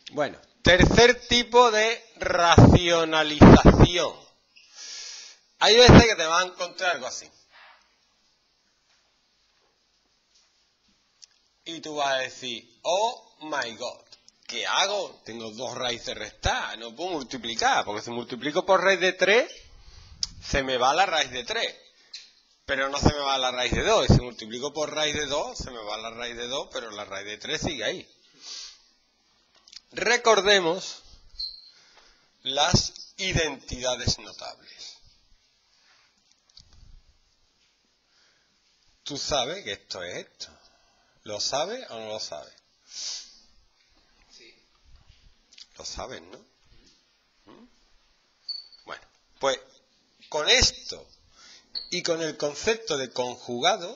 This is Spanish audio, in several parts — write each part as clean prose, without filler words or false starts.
Bueno, tercer tipo de racionalización. Hay veces que te vas a encontrar algo así. Y tú vas a decir, oh my god, ¿qué hago? Tengo dos raíces restadas, no puedo multiplicar, porque si multiplico por raíz de 3, se me va la raíz de 3. Pero no se me va la raíz de 2. Y si multiplico por raíz de 2, se me va la raíz de 2, pero la raíz de 3 sigue ahí. Recordemos las identidades notables. Tú sabes que esto es esto. ¿Lo sabes o no lo sabes? Sí. Lo sabes, ¿no? Bueno, pues con esto y con el concepto de conjugado,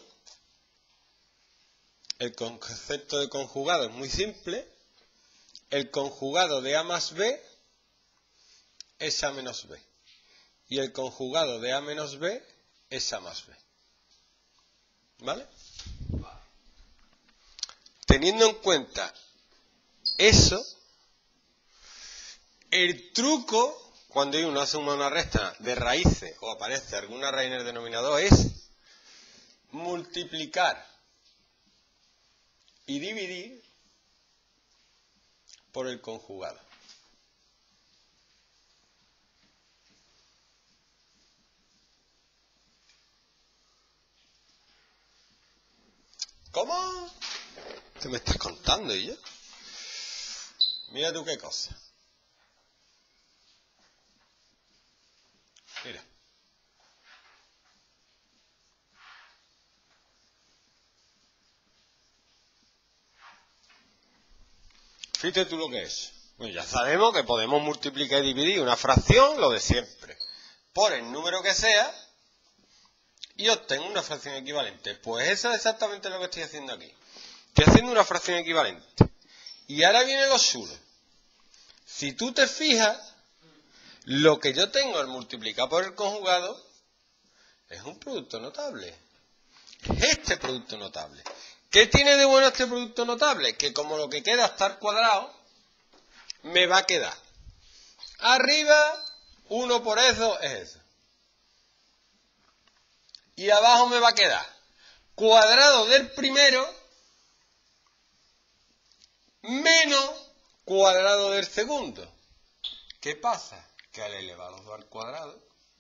el concepto de conjugado es muy simple. El conjugado de A más B es A menos B. Y el conjugado de A menos B es A más B. ¿Vale? Teniendo en cuenta eso, el truco, cuando uno hace una resta de raíces o aparece alguna raíz en el denominador, es multiplicar y dividir por el conjugado. ¿Cómo? ¿Qué me estás contando, y yo? Mira tú qué cosa. Mira. Fíjate tú lo que es. Bueno, ya sabemos que podemos multiplicar y dividir una fracción, lo de siempre, por el número que sea, y obtengo una fracción equivalente. Pues eso es exactamente lo que estoy haciendo aquí. Estoy haciendo una fracción equivalente. Y ahora viene lo chulo. Si tú te fijas, lo que yo tengo al multiplicar por el conjugado es un producto notable. Este producto notable. ¿Qué tiene de bueno este producto notable? Que como lo que queda está al cuadrado, me va a quedar arriba 1 por eso es eso. Y abajo me va a quedar cuadrado del primero menos cuadrado del segundo. ¿Qué pasa? Que al elevar los dos al cuadrado,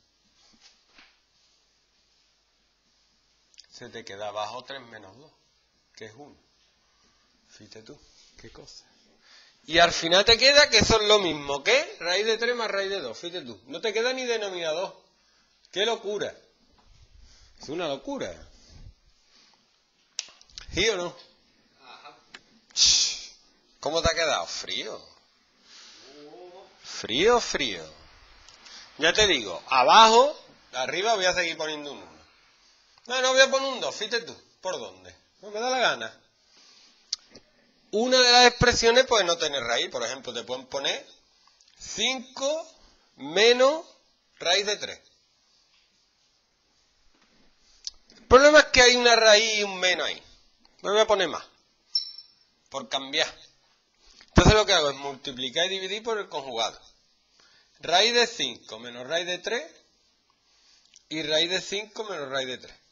se te queda abajo 3 menos 2, que es 1. Fíjate tú, qué cosa. Y al final te queda que eso es lo mismo que raíz de 3 más raíz de 2, fíjate tú. No te queda ni denominador. ¡Qué locura! Es una locura. ¿Sí o no? Ajá. ¿Cómo te ha quedado? Frío. Frío, frío. Ya te digo, abajo, arriba voy a seguir poniendo un 1. No voy a poner un 2, fíjate tú. ¿Por dónde? No me da la gana. Una de las expresiones puede no tener raíz. Por ejemplo, te pueden poner 5 menos raíz de 3. El problema es que hay una raíz y un menos ahí. No voy a poner más. Por cambiar. Entonces lo que hago es multiplicar y dividir por el conjugado. Raíz de 5 menos raíz de 3 y raíz de 5 menos raíz de 3.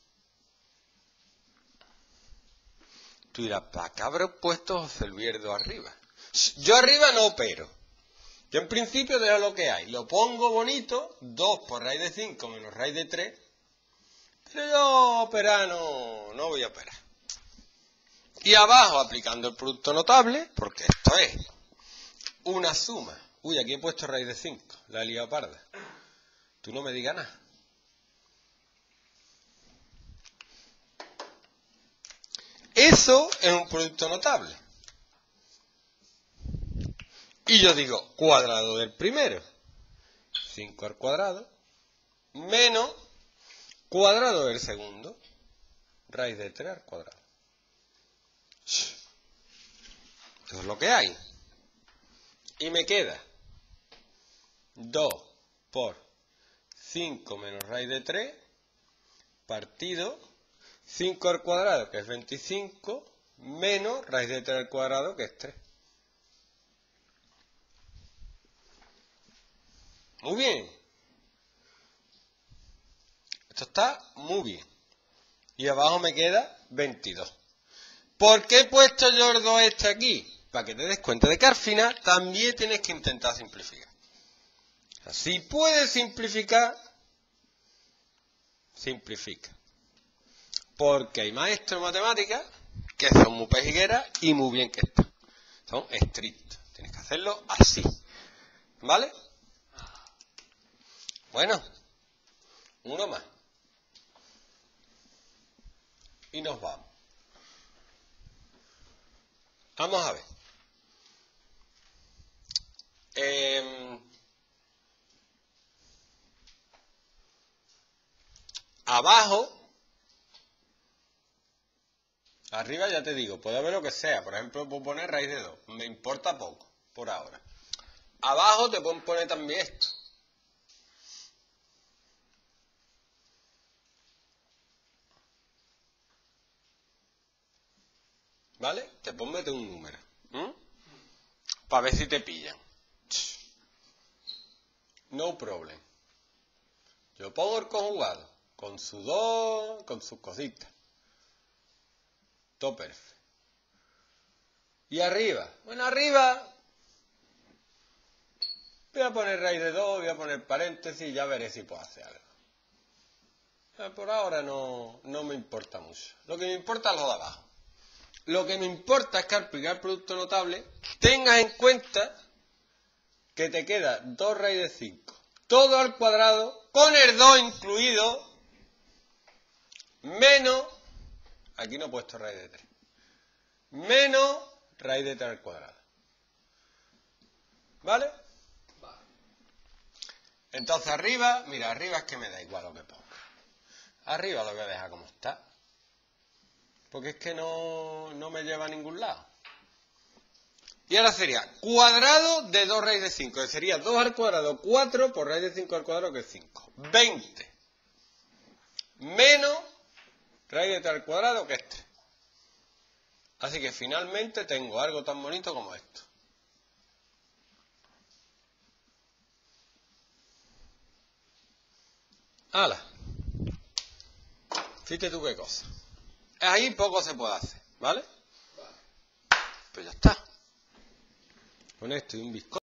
Tú dirás, ¿para qué habré puesto José Luierdo arriba? Yo arriba no opero. Yo en principio dejo lo que hay. Lo pongo bonito, 2 por raíz de 5 menos raíz de 3. Pero yo operar no voy a operar. Y abajo, aplicando el producto notable, porque esto es una suma. Uy, aquí he puesto raíz de 5, la he liado parda. Tú no me digas nada. Eso es un producto notable. Y yo digo, cuadrado del primero, 5 al cuadrado, menos cuadrado del segundo, raíz de 3 al cuadrado. Eso es lo que hay. Y me queda 2 por 5 menos raíz de 3 partido 5 al cuadrado, que es 25, menos raíz de 3 al cuadrado, que es 3. Muy bien. Esto está muy bien. Y abajo me queda 22. ¿Por qué he puesto yo el 2 este aquí? Para que te des cuenta de que al final también tienes que intentar simplificar. Si puedes simplificar, simplifica. Porque hay maestros en matemáticas que son muy pejigueras y muy bien que están. Son estrictos. Tienes que hacerlo así. ¿Vale? Bueno, uno más. Y nos vamos. Vamos a ver. Abajo, arriba ya te digo, puede haber lo que sea. Por ejemplo, puedo poner raíz de 2. Me importa poco, por ahora. Abajo te pueden poner también esto. ¿Vale? Te puedo meter un número. Para ver si te pillan. No problem. Yo pongo el conjugado. Con su 2, con sus cositas. Todo perfecto. Y arriba. Bueno, arriba voy a poner raíz de 2, voy a poner paréntesis y ya veré si puedo hacer algo. Por ahora no me importa mucho. Lo que me importa es lo de abajo. Lo que me importa es que al aplicar producto notable tengas en cuenta que te queda 2 raíz de 5. Todo al cuadrado, con el 2 incluido, menos, aquí no he puesto raíz de 3, menos raíz de 3 al cuadrado. ¿Vale? Vale. Entonces arriba, mira, arriba es que me da igual lo que ponga. Arriba lo voy a dejar como está. Porque es que no me lleva a ningún lado. Y ahora sería cuadrado de 2 raíz de 5, que sería 2 al cuadrado, 4 por raíz de 5 al cuadrado, que es 5. 20. Menos raíz de 3 al cuadrado, que es 3. Así que finalmente tengo algo tan bonito como esto. ¡Hala! Fíjate tú qué cosa. Ahí poco se puede hacer, ¿vale? Pues ya está. Con esto y un bizcocho.